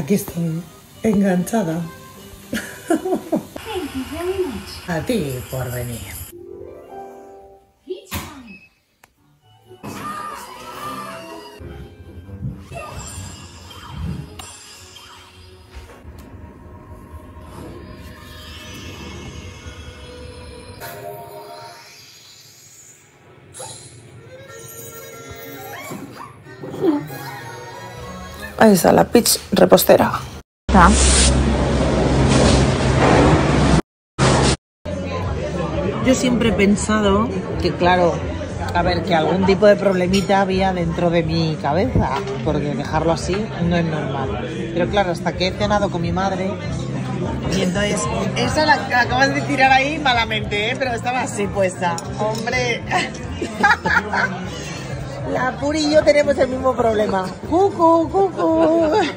Aquí estoy, enganchada. A ti por venir. Ahí está la Peach repostera. Yo siempre he pensado que, claro, a ver, que algún tipo de problemita había dentro de mi cabeza, porque dejarlo así no es normal. Pero claro, hasta que he cenado con mi madre, y entonces, esa la acabas de tirar ahí malamente, ¿eh? Pero estaba así puesta. ¡Hombre! La Puri y yo tenemos el mismo problema. ¡Cucu, cucu!